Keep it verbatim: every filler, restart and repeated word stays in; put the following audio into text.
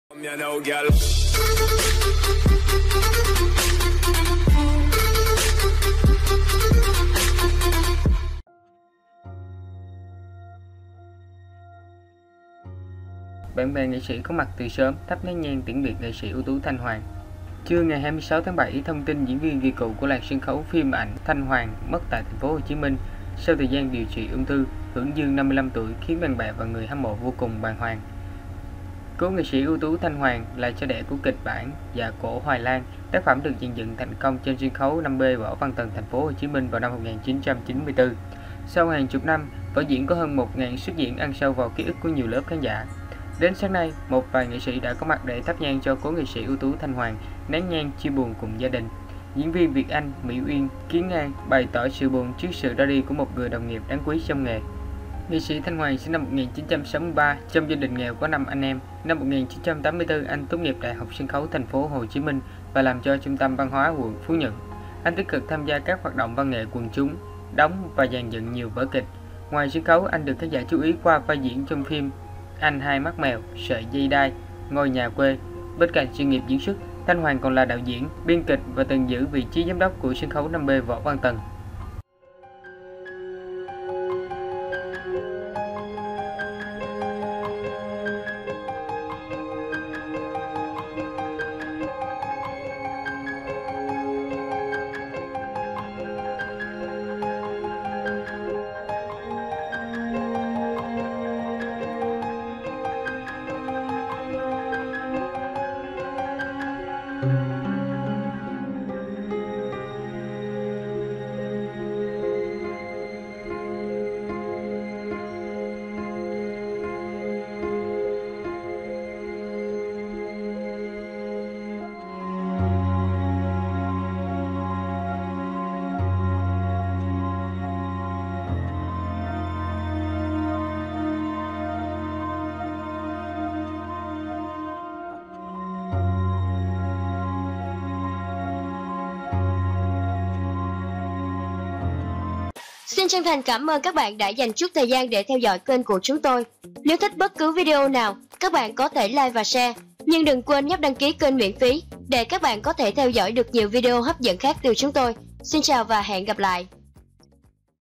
Bạn bè nghệ sĩ có mặt từ sớm thắp nén nhang tiễn biệt nghệ sĩ ưu tú Thanh Hoàng. Trưa ngày hai mươi sáu tháng bảy, thông tin diễn viên kỳ cựu của làng sân khấu phim ảnh Thanh Hoàng mất tại thành phố Hồ Chí Minh sau thời gian điều trị ung thư, hưởng dương năm mươi lăm tuổi, khiến bạn bè và người hâm mộ vô cùng bàng hoàng. Cố nghệ sĩ ưu tú Thanh Hoàng là cha đẻ của kịch bản Dạ Cổ Hoài Lan. Tác phẩm được dàn dựng thành công trên sân khấu năm B Võ Văn Tần, thành phố Hồ Chí Minh vào năm một nghìn chín trăm chín mươi tư. Sau hàng chục năm, vở diễn có hơn một nghìn suất diễn ăn sâu vào ký ức của nhiều lớp khán giả. Đến sáng nay, một vài nghệ sĩ đã có mặt để thắp nhang cho cố nghệ sĩ ưu tú Thanh Hoàng, nén nhang chia buồn cùng gia đình. Diễn viên Việt Anh, Mỹ Uyên, Kiến Ngang bày tỏ sự buồn trước sự ra đi của một người đồng nghiệp đáng quý trong nghề. Nghệ sĩ Thanh Hoàng sinh năm một nghìn chín trăm sáu mươi ba, trong gia đình nghèo có năm anh em. Năm một nghìn chín trăm tám mươi tư, anh tốt nghiệp Đại học Sân khấu thành phố Hồ Chí Minh và làm cho Trung tâm Văn hóa quận Phú Nhuận. Anh tích cực tham gia các hoạt động văn nghệ quần chúng, đóng và dàn dựng nhiều vở kịch. Ngoài sân khấu, anh được khán giả chú ý qua vai diễn trong phim Anh Hai Mắt Mèo, Sợi Dây Đai, Ngôi Nhà Quê. Bên cạnh sự nghiệp diễn xuất, Thanh Hoàng còn là đạo diễn, biên kịch và từng giữ vị trí giám đốc của sân khấu năm B Võ Văn Tần. Xin chân thành cảm ơn các bạn đã dành chút thời gian để theo dõi kênh của chúng tôi. Nếu thích bất cứ video nào, các bạn có thể like và share. Nhưng đừng quên nhấp đăng ký kênh miễn phí để các bạn có thể theo dõi được nhiều video hấp dẫn khác từ chúng tôi. Xin chào và hẹn gặp lại.